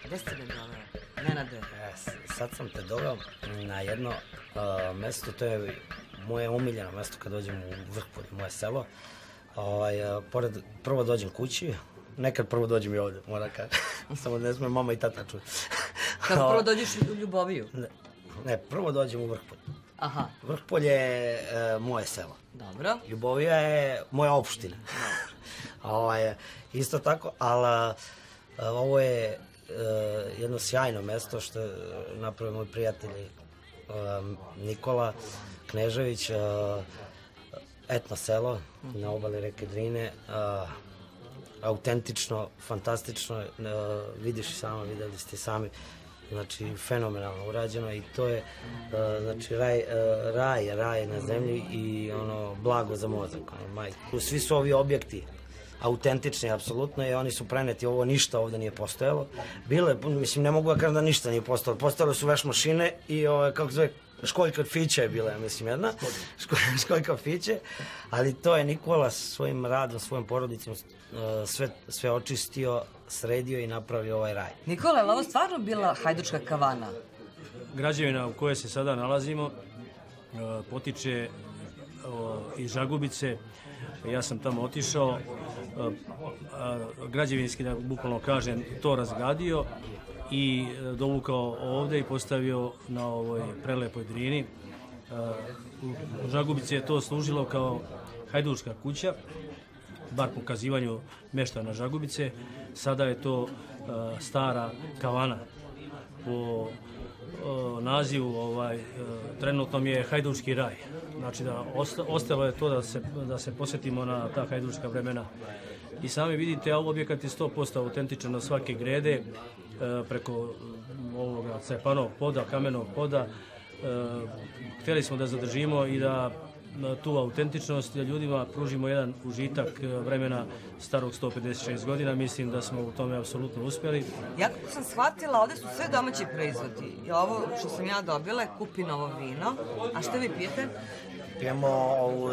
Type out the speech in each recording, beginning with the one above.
Gde ste me doveo? Nenade. Sad sam te doveo na jedno mesto, to je moje omiljeno mesto kad dođem u Vrhpolje, moje selo. Prvo dođem kući, nekad prvo dođem i ovde, moram kažem. Samo ne sme mama i tata čuti. Kad prvo dođeš u Ljuboviju? Ne, prvo dođem u Vrhpolje. Aha. Vrhpolje je moje selo. Dobro. Ljubovija je moja opština. Isto tako, ali ovo je jedno sjajno mesto što je napravio moj prijatelj Nikola Knežević, etno selo na obali reke Drine, autentično, fantastično, vidiš i sama, videli ste sami, znači fenomenalno urađeno i to je znači raj na zemlji i ono blago za mozak, majku. Svi su ovi objekti autentični, apsolutno, i oni su preneti, ovo ništa ovde nije postojalo. Bile, mislim, ne mogu da kažem da ništa nije postojalo. Postojale su veš mašine i, kako zove, školjka fiće je bila, ja mislim, jedna. Školjka fiće, ali to je Nikola svojim radom, svojom porodicom sve očistio, sredio i napravio ovaj raj. Nikola, je ovo stvarno bila hajdučka kavana? Građevina u kojoj se sada nalazimo potiče iz Žagubice. Ja sam tamo otišao, građevinski, da bukvalno kažem, to razgradio i dovukao ovde i postavio na ovoj prelepoj Drini. U Žagubici je to služilo kao hajdučka kuća, bar po kazivanju meštana Žagubice. Sada je to stara kavana. Po nazivu trenutno mi je hajdučki raj. Znači da ostalo je to da se posjetimo na ta hajdučka vremena. I sami vidite, objekat je 100% autentičan na svake grede, preko ovoga cepanog poda, kamenog poda. Htjeli smo da zadržimo i da tu autentičnost, da ljudima pružimo jedan užitak vremena starog 156 godina. Mislim da smo u tome apsolutno uspjeli. Ja kako sam shvatila, ovde su sve domaći proizvodi. I ovo što sam ja dobila je Kupinovo vino. A što vi pijete? Pijemo ovu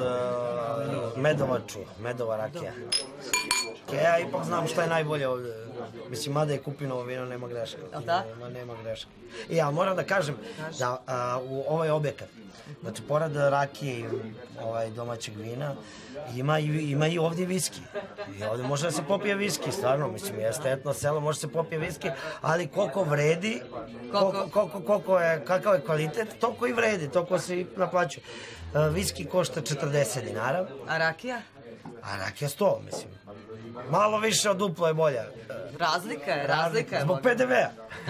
medova rakija. Ja ipak znam šta je najbolje ovde. Mislim, mada je Kupinovo vino, nema greška. Nema greška. I ja moram da kažem da u ovaj objekat, znači, pored rakije i domaćeg vina, ima i ovdje viski. I ovdje može da se popije viski, stvarno, mislim, jeste etno selo, može se popije viski, ali koliko vredi, kakav je kvalitet, toliko i vredi, toliko se i naplaćuje. Viski košta 40 dinara. A rakija? A rakija 100, mislim. Malo više od duplo je bolja. Razlika je. Zbog PDV-a.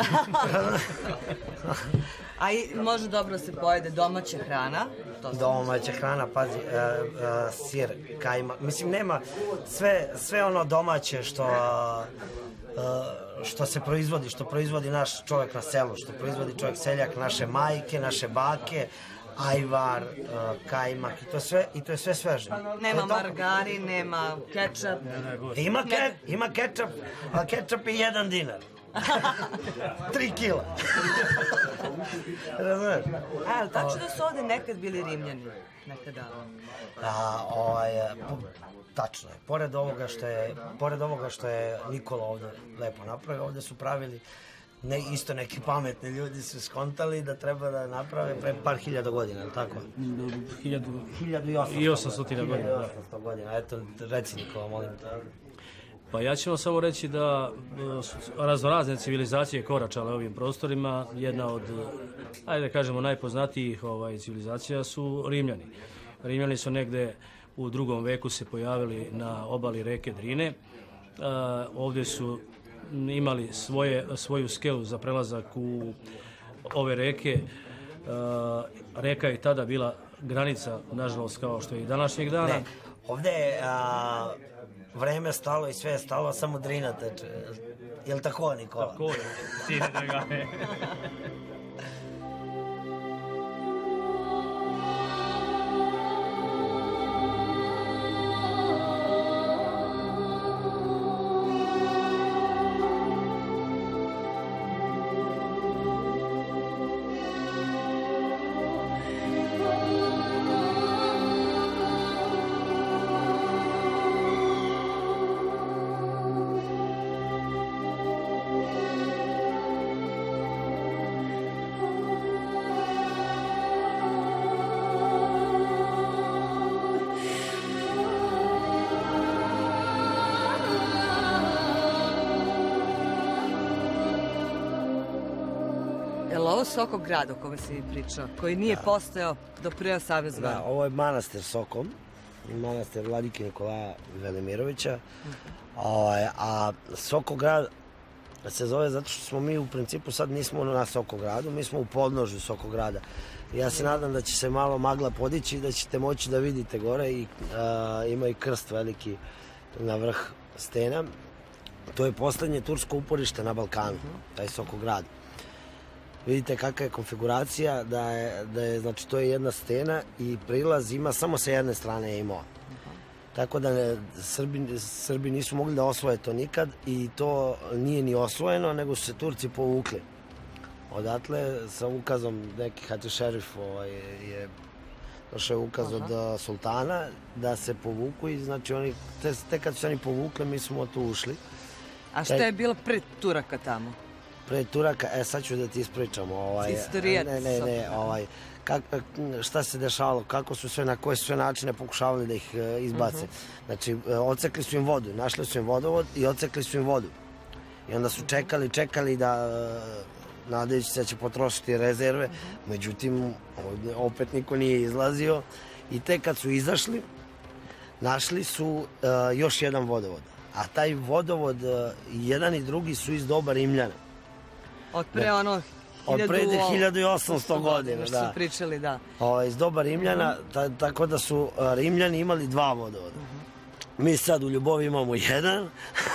A i može dobro se pojede domaća hrana. Domaća hrana, pazi, sir, kajma. Mislim, nema sve ono domaće što se proizvodi, što proizvodi naš čovjek na selu, što proizvodi čovjek seljak, naše majke, naše bake, ajvar, kajmak i to je sve sveže. Nema margarin, nema kečap. Ima kečap, a kečap je 1 dinar. 3 kila. Razumeš? Ali tačno da su ovde nekad bili Rimljani? Nekada? Tačno je. Pored ovoga što je Nikola ovde lepo napravio, ovde su pravili isto neki pametni ljudi su skontali da treba da naprave pre par hiljada godina, je li tako? 1800 godina. 1800 godina, eto, reci Nikola, molim te. Pa ja ću vam samo reći da raznorazne civilizacije koračale ovim prostorima. Jedna od, ajde da kažemo, najpoznatijih civilizacija su Rimljani. Rimljani su negde u 2. veku se pojavili na obali reke Drine. Ovdje su imali svoju skelu za prelazak u ove reke. Reka je tada bila granica, nažalost, kao što je i današnjeg dana. Ne, ovde je vreme stalo i sve je stalo, samo Drina teče. Je li tako, Nikola? Tako je, sine dragane. ovo Sokograd o kome si mi pričao, koji nije postojao do pre 18 godina? Da, ovo je manastir Sokom, manastir Vladike Nikolaja Velimirovića, a Sokograd se zove zato što smo mi u principu sad nismo na Sokogradu, mi smo u podnožju Sokograda. Ja se nadam da će se malo magla podići i da ćete moći da vidite gore i ima i krst veliki na vrh stena. To je poslednje tursko uporište na Balkanu, taj Sokograd. Vidite kakva je konfiguracija, da je, znači to je jedna stena i prilaz ima samo sa jedne strane je imao. Tako da Srbi nisu mogli da osvoje to nikad i to nije ni osvojeno, nego su se Turci povukli. Odatle sa ukazom neki Hati Šerif je došao ukaz od sultana da se povuku i znači oni, te kad su se oni povukli mi smo tu ušli. A šta je bilo pre Turaka tamo? Pre Turaka, sad ću da ti ispričam. Istorijac. Šta se dešavalo, kako su sve, na koje su sve načine pokušavali da ih izbace. Znači, odsekli su im vodu, našli su im vodovod i odsekli su im vodu. I onda su čekali da nadajući se da će potrošiti rezerve, međutim, opet niko nije izlazio i tek kad su izašli, našli su još jedan vodovod. A taj vodovod, jedan i drugi su iz doba Rimljana. Od pre ono... Od pre 1800 godina, da. Su pričali, da. Iz doba Rimljana, tako da su Rimljani imali dva vodovoda. Mi sad u Ljubovi imamo jedan.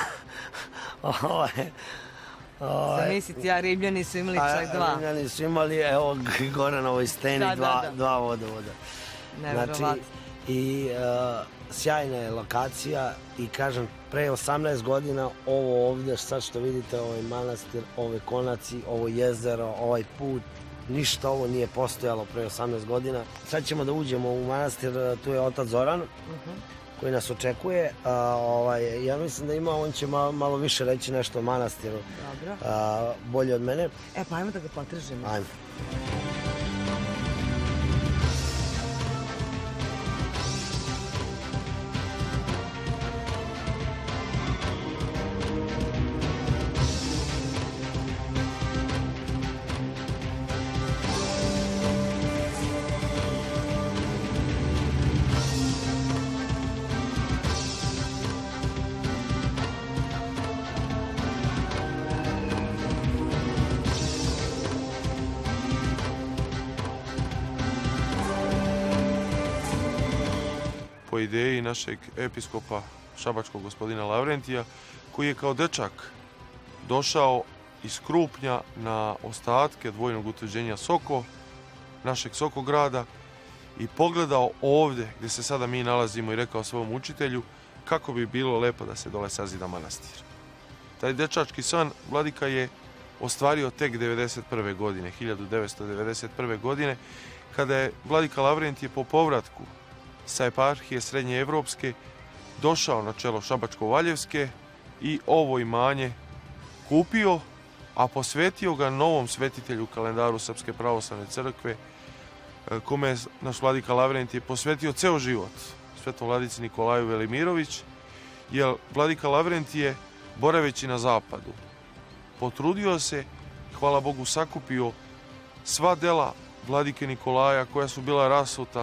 Zamisliti, a Rimljani su imali čak dva. Rimljani su imali, evo, gore na ovoj steni dva vodovoda. Neverovatno. I sjajna je lokacija i kažem, pre 18 godina ovo ovde, sad što vidite, ovaj manastir, ove konaci, ovo jezero, ovaj put, ništa ovo nije postojalo pre 18 godina. Sad ćemo da uđemo u manastir, tu je otac Zoran, koji nas očekuje. Ja mislim da ima, on će malo više reći nešto o manastiru. Dobro. Bolje od mene. Pa ajmo da ga potražimo. Ajmo. Po ideji našeg episkopa šabačkog gospodina Lavrentija, koji je kao dečak došao iz Krupnja na ostatke dvojnog utvrđenja Soko, našeg Sokograda, i pogledao ovde gde se sada mi nalazimo i rekao svom učitelju kako bi bilo lepo da se dole sazida manastir. Taj dečački san vladika je ostvario tek 1991. godine, 1991. godine, kada je vladika Lavrentije po povratku sa eparhije Srednje Evropske došao na čelo Šabačko-Valjevske i ovo imanje kupio, a posvetio ga novom svetitelju kalendaru Srpske pravoslavne crkve, kome je naš vladika Lavrentije posvetio ceo život, svetom vladici Nikolaju Velimirović, jer vladika Lavrentije, boraveći na zapadu, potrudio se, hvala Bogu, sakupio sva dela vladike Nikolaja koja su bila rasuta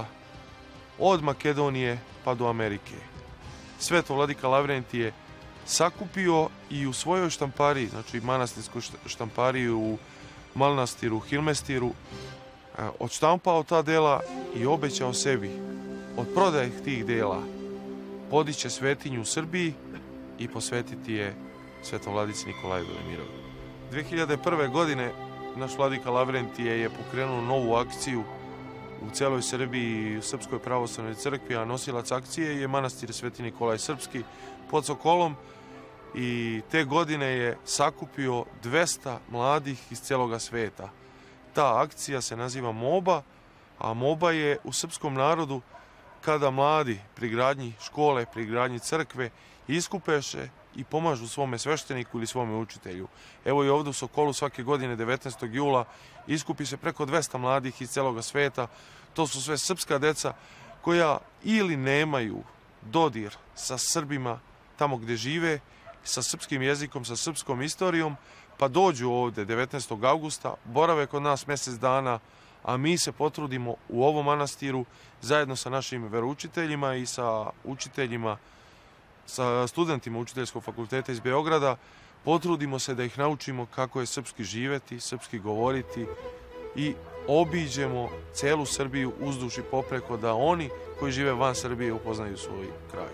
od Makedonije pa do Amerike. Sve to vladika Lavrentije sakupio i u svojoj štampariji, znači manastirskoj štampariji u manastiru Hilmestiru, odštampao ta dela i obećao sebi od prodaje tih dela podiće svetinju u Srbiji i posvetiti je svetom vladici Nikolaju Velimirovu. 2001. godine naš vladika Lavrentije je pokrenuo novu akciju u celoj Srbiji i u Srpskoj pravoslavnoj crkvi, a nosilac akcije je manastir Sveti Nikolaj Srpski pod Sokolom, i te godine je sakupio 200 mladih iz celoga sveta. Ta akcija se naziva MOBA, a MOBA je u srpskom narodu kada mladi pri gradnji škole, pri gradnji crkve iskupeše i pomažu svome svešteniku ili svome učitelju. Evo i ovde u Sokolu svake godine 19. jula iskupi se preko 200 mladih iz celoga sveta. To su sve srpska deca koja ili nemaju dodir sa Srbima tamo gde žive, sa srpskim jezikom, sa srpskom istorijom, pa dođu ovde 19. augusta, borave kod nas mjesec dana, a mi se potrudimo u ovom manastiru zajedno sa našim veroučiteljima i sa učiteljima, sa studentima Učiteljskog fakulteta iz Beograda, potrudimo se da ih naučimo kako je srpski živeti, srpski govoriti i obiđemo celu Srbiju uzduž i popreko da oni koji žive van Srbije upoznaju svoj kraj.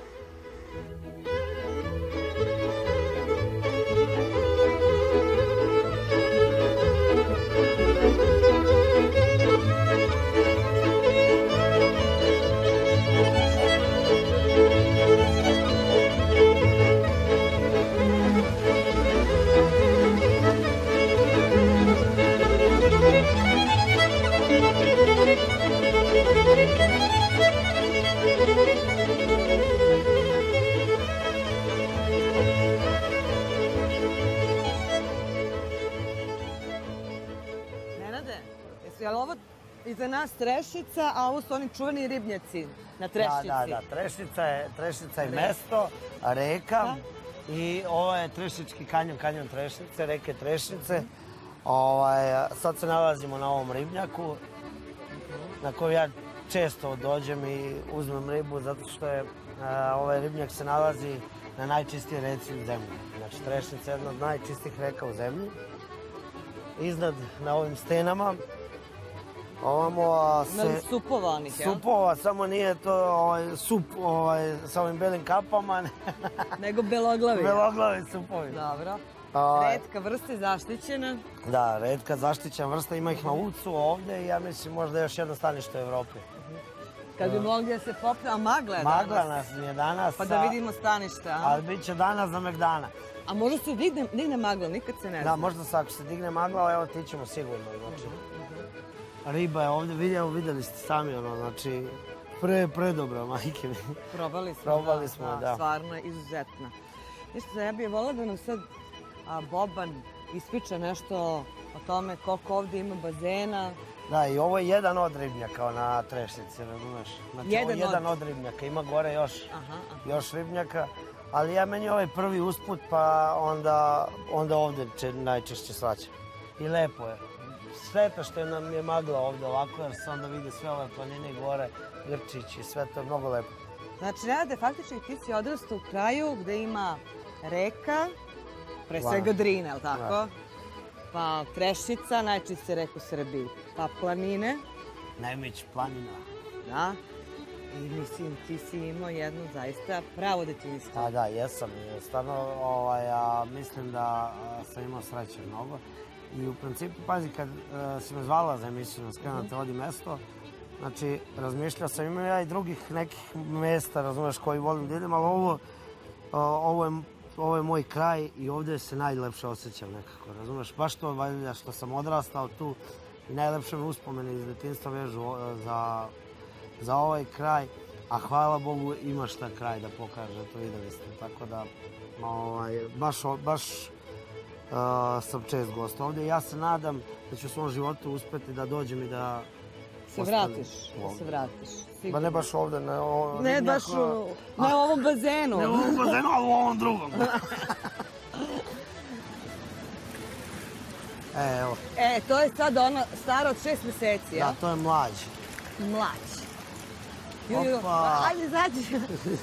Je li ovo iza nas Trešica, a ovo su oni čuveni ribnjaci na Trešici? Da, Trešica je mesto, reka i ovo je Trešički kanjon, kanjon Trešice, reke Trešice. Sad se nalazimo na ovom ribnjaku na koju ja često dođem i uzmem ribu zato što je ovaj ribnjak se nalazi na najčistijoj reci u zemlji. Znači Trešica je jedna od najčistijih reka u zemlji. Iznad na ovim stenama ovamo se... Supova onih, jel? Supova, samo nije to sup sa ovim belim kapama. Nego beloglavi. Beloglavi supovi. Dobro. Retka vrsta je zaštićena. Da, retka zaštićena vrsta, ima ih na Ucu ovdje i ja mislim možda još jedno stanište u Evropi. Kad bi mogli da se popne, a magla je danas. Magla nas je danas. Pa da vidimo staništa. Ali bit će danas za Megdana. A možda se digne magla, nikad se ne zna. Da, možda se ako se digne magla, evo ti ćemo sigurno. Riba je ovdje, vidjeli ste sami, znači, predobra, majke mi. Probali smo, da. Stvarno je izuzetna. Nešto, ja bih volila da nam sad Boban ispriča nešto o tome koliko ovdje ima bazena. Da, i ovo je jedan od ribnjaka na Trešici, razumeš? Znači, jedan od ribnjaka, ima gore još ribnjaka, ali ja meni ovaj prvi usput, pa onda ovdje najčešće svaćam. I lepo je. Šteta što nam je magla ovdje ovako, jer se onda vide sve ove planine gore, Grčić i sve to je mnogo lepo. Znači, Nenade, faktički ti si odrastao u kraju gde ima reka, pre svega Drina, je li tako? Pa Trešica, najčistije reka u Srbiji, pa planine. Najmeć planina. Da. I mislim, ti si imao jednu zaista pravo detinjstvo. Da, jesam. Stvarno, mislim da sam imao sreće mnogo. I u principu, pazi, kad si me zvala za emisiju na Skrenuo te vodi mesto, znači, razmišljao sam, imam ja i drugih nekih mesta, razumeš, koji volim da idem, ali ovo je moj kraj i ovdje se najlepše osjećam nekako, razumeš? Baš to, valjda, što sam odrastao tu i najlepše me uspomene iz detinjstva vežu za ovaj kraj, a hvala Bogu ima šta kraj da pokaže, to videli ste, tako da, baš sam čest gost ovdje. Ja se nadam da ću u svom životu uspjeti da dođem i da se vratiš. Ba ne baš ovdje, ne baš na ovom bazenu. Ne u ovom bazenu, ali u ovom drugom. Evo. To je sad ona stara od 6 mjeseci, ja? Da, to je mlađ. Ajde, izađi.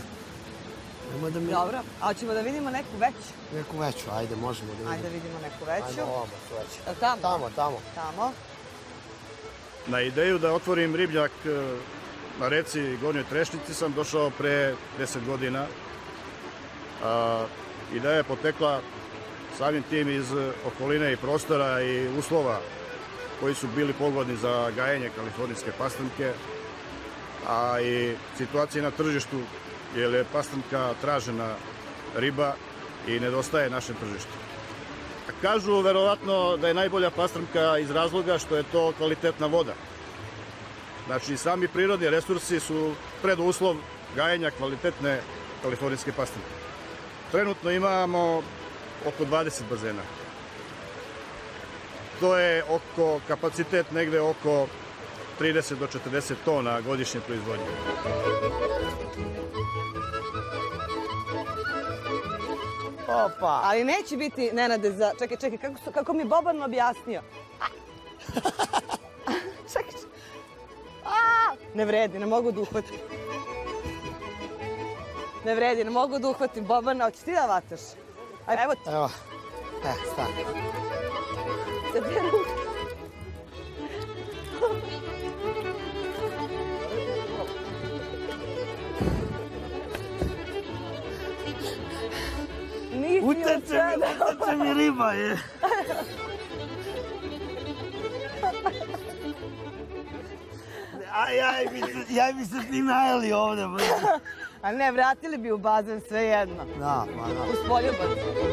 Dobro, a hoćemo da vidimo neku veću? Neku veću, ajde, možemo da vidimo. Ajde vidimo neku veću. Ajde, ovamo su veće. Tamo? Tamo. Na ideju da otvorim ribnjak na reci Gornjoj Trešnjici sam došao pre 10 godina. Ideja je potekla samim tim iz okoline i prostora i uslova koji su bili pogodni za gajenje kalifornijske pastrnke, a i situacije na tržištu, jer je pastrnka tražena riba i nedostaje našem tržištu. Kažu verovatno da je najbolja pastrnka iz razloga što je to kvalitetna voda. Znači, sami prirodni resursi su preduslov gajenja kvalitetne kalifornijske pastrnke. Trenutno imamo oko 20 bazena. To je kapacitet negde oko 30 do 40 tona godišnje proizvodnje. Opa! Ali neće biti, Nenade, za... Čekaj, kako mi je Boban objasnio? Čekaj. Ne vredi, ne mogu da uhvatim. Ne vredi, ne mogu da uhvatim Bobana. Hoćeš ti da vataš? Evo ti. Evo. Stani. Da te ruke. Uteče mi riba je. Ja bi se s njim najeli ovde. A ne, vratili bi u bazen sve jedno. Da, pa da. Uz poljubac.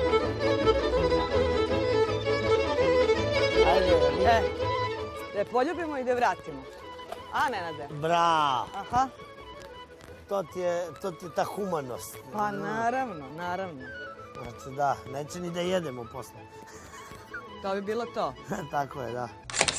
Da je poljubimo i da je vratimo. A, Nenade? Bravo. Aha. To ti je ta humanost. Pa naravno. Znači da, neće ni da jedemo posle. To bi bilo to. Tako je, da.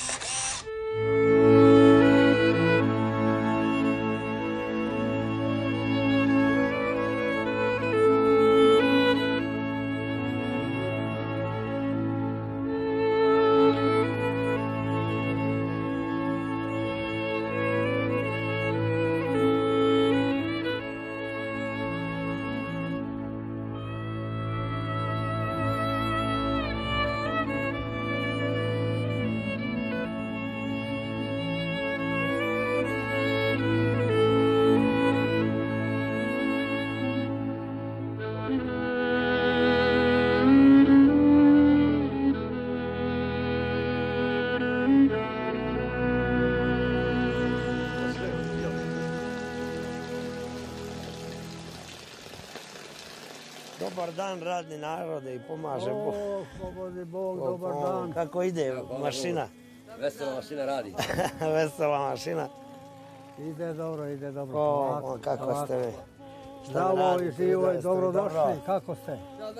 Dobar dan, radni narode, i pomaže Bog. Slobodni Bog, dobar dan. Kako ide mašina? Vesela mašina radi. Vesela mašina. Ide dobro. Kako ste vi? Zdravo i živo i dobrodošli. Kako ste?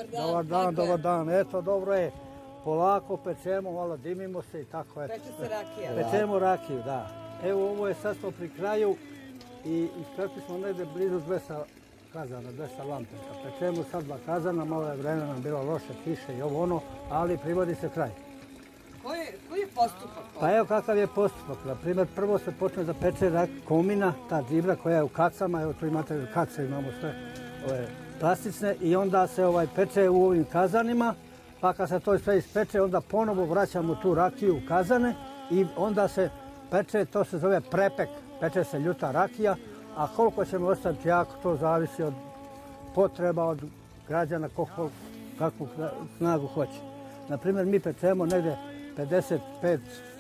Dobar dan. Eto, dobro je. Polako pečemo, malo dimimo se i tako je. Peče se rakija. Pečemo rakiju, da. Evo, ovo je sad smo pri kraju i ispekli smo negde blizu 200 kazana, 200 lampica. Pečemo sad 2 kazana, malo je vremena nam bilo loše, kiše i ovo ono, ali privodi se kraj. Koji je postupak? Pa evo kakav je postupak. Na primjer, prvo se počne da peče komina, ta džibra koja je u kacama, evo tu imate kace, imamo sve ove plastične i onda se peče u ovim kazanima, pa kad se to sve ispeče, onda ponovo vraćamo tu rakiju u kazane i onda se peče, to se zove prepek, peče se ljuta rakija, a koliko ćemo ostaviti jako, to zavisi od potreba, od građana, kakvu snagu hoće. Naprimjer, mi pečemo negde 55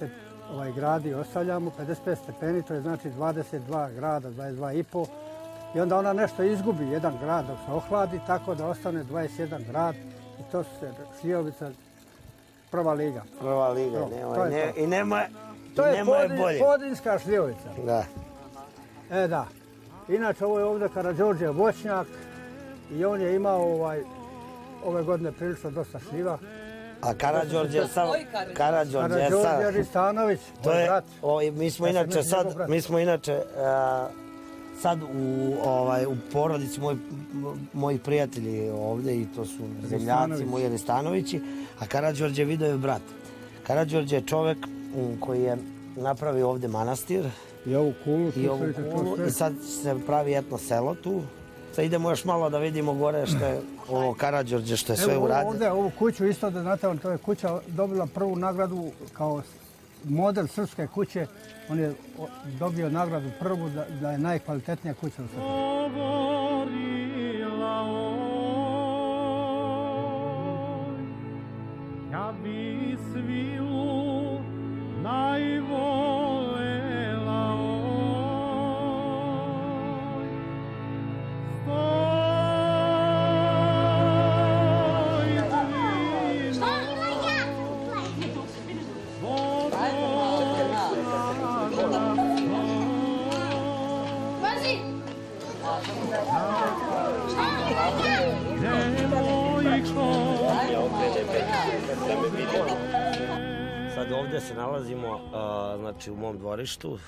gradi ostavljamo, 55 stepeni, to je znači 22 grada, 22,5. I onda ona nešto izgubi, jedan grad dok se ohladi, tako da ostane 21 grad i to se šljivovica prva liga. Prva liga, i nema je bolje. To je podinska šljivovica. Da. Da. Inače, ovo je ovdje Karađorđe voćnjak i on je imao ove godine prilično dosta šljiva. A Karađorđe je samo... Karađorđe Ristanović, moj brat. Mi smo inače sad u porodici moji prijatelji ovdje i to su zemljaci moji Ristanovići, a Karađorđe je Vidojev brat. Karađorđe je čovek koji je napravio ovdje manastir. I ovu kulu. I sad se pravi jedno selo tu. Sad idemo još malo da vidimo gore što je ovo Karađorđe što je sve uradio. Ovdje ovu kuću isto da znate, to je kuća dobila prvu nagradu kao model srpske kuće. On je dobio nagradu prvu da je najkvalitetnija kuća u Srbiji. Ja bi svilu najvolela oj. Sad ovdje se nalazimo znači u mom dvorištu.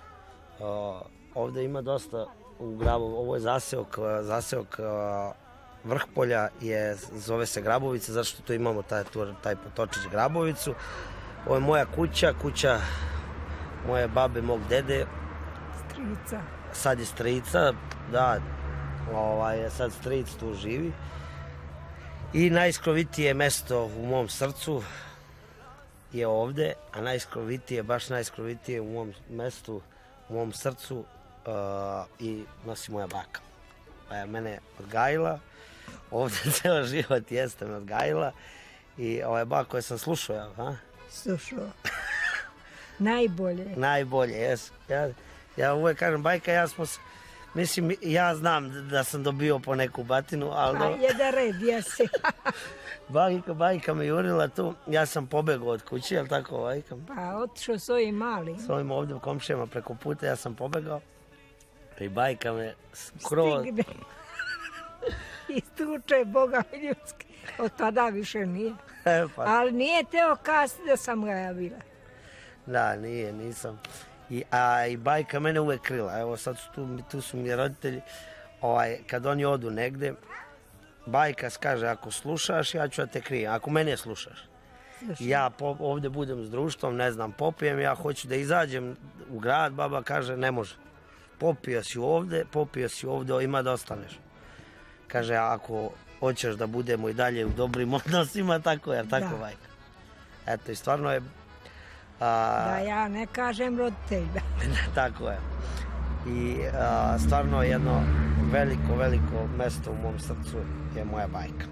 Ovdje ima dosta u grabu, ovo je zaseok Vrhpolja zove se Grabovica, zato što tu imamo taj potočić Grabovicu. Ovo je moja kuća, kuća moje babe, mog dede. Strica. Sad je strica, da, sad stric tu živi. I najskrovitije mesto u mom srcu je ovde, a baš najskrovitije u mom mestu, u mom srcu i nosi moja baka. Mene odgajila, ovde ceo život jeste me odgajila i baka koju sam slušao, Slušao. Najbolje. Najbolje, jes. Ja uvek kažem, bajka, mislim, ja znam da sam dobio po neku batinu, ali... A jedan red, jesi. Bajka me jurila tu, ja sam pobegao od kuće, je li tako, bajka? Pa otišao s ovim malim. S ovim ovdje u komšijama preko puta, ja sam pobegao. I bajka me skroz... Stigne. I stuče Boga ljudski. Od tada više nije. Ali nije teo kasnije da sam ga javila. Da, nisam. I bajka mene uvek krila. Evo sad tu su mi roditelji. Kad oni odu negde, bajka kaže, ako slušaš, ja ću da te krijem. Ako mene slušaš. Ja ovde budem s društvom, ne znam, popijem, ja hoću da izađem u grad, baba kaže, ne može. Popio si ovde, ima da ostaneš. Kaže, ako hoćeš da budemo i dalje u dobrim odnosima, tako je, tako bajka. Eto, i stvarno je... Da ja ne kažem roditelja. Tako je. I stvarno jedno veliko mesto u mom srcu je moja bajka.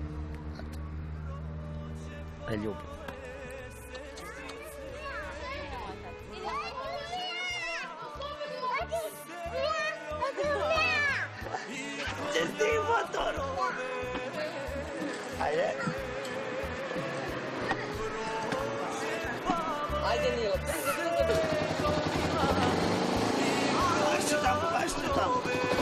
Ljubim. Česti motoru! Ajde. Ajde, Nilo, brzo. Baš tu tamo.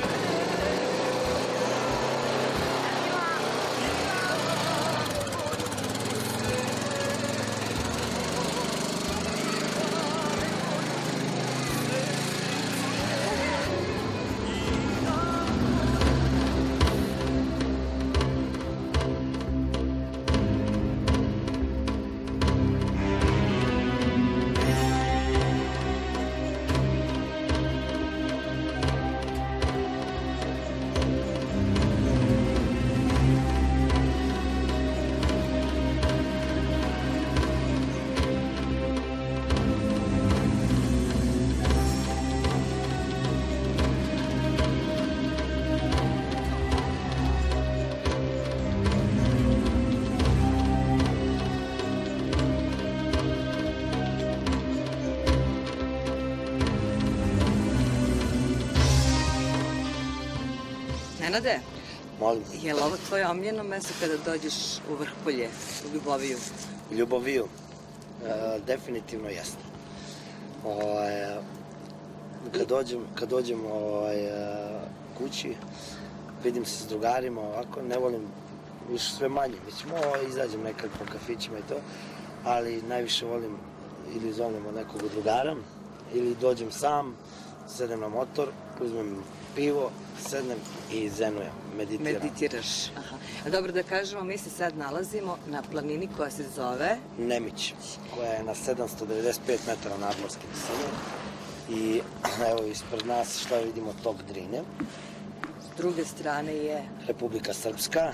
Nenade, molim. Je li ovo tvoje omiljeno mesto kada dođeš u Vrhpolje, u Ljuboviju? Ljuboviju, definitivno jeste. Kad dođem kući, vidim se s drugarima, ovako, ne volim više sve manje. Mislim, izađem nekad po kafićima i to, ali najviše volim ili zovem od nekog drugara, ili dođem sam, sedem na motor, uzmem pivo, sednem i zenujem, meditiram. Meditiraš, aha. A dobro da kažemo, mi se sad nalazimo na planini koja se zove... Nemić, koja je na 795 metara nadmorske visine. I evo ispred nas šta vidimo, tok Drine. S druge strane je... Republika Srpska.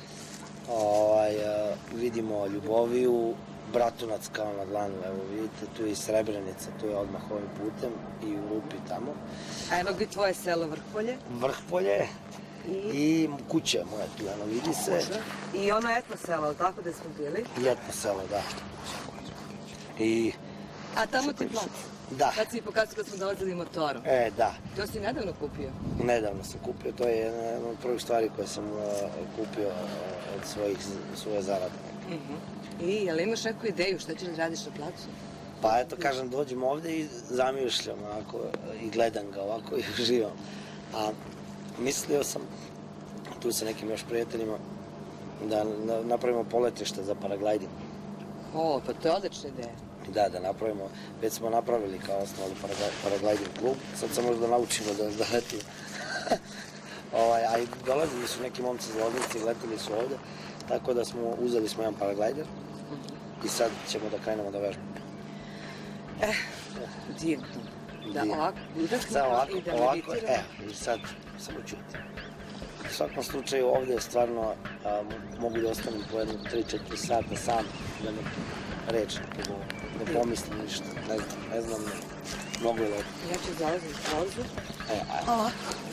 Vidimo Ljuboviju, Bratunac kao na dlanu, evo vidite, tu je i Srebrenica, tu je odmah ovim putem i u Rupi tamo. A eno gdje tvoje selo Vrhpolje? Vrhpolje i kuća moja tu, eno vidi se. I ono etno selo, tako da smo bili? I etno selo, da. A tamo ti plac? Da. Kad si mi pokazao kad smo dolazili motorom? Da. To si nedavno kupio? Nedavno sam kupio, to je jedna od prvih stvari koje sam kupio od svoje zarade. I jel imaš neku ideju šta ćeš da radiš na placu? Pa eto, kažem, dođem ovde i zamišljam ovako, i gledam ga ovako i uživam. A mislio sam, tu sa nekim još prijateljima, da napravimo poletište za paragliding. O, pa to je odlična ideja. Da napravimo, već smo napravili kao osnovali paragliding klub, sad sam možda naučimo da letimo. A i dolazili su neki momci iz Loznice i letili su ovde, tako da uzeli smo jedan paraglajder i sad ćemo da krenemo da vežbamo. Divno. Da ovako Samo i da ovako, meditiramo. i sad samo čuti. U svakom slučaju ovde stvarno mogu da ostanem po jedno 3-4 sata sam, da ne reč ne pomislim ništa, ne znam, mnogo je lepo. Ja ću zalazim u pauzu. Ovako.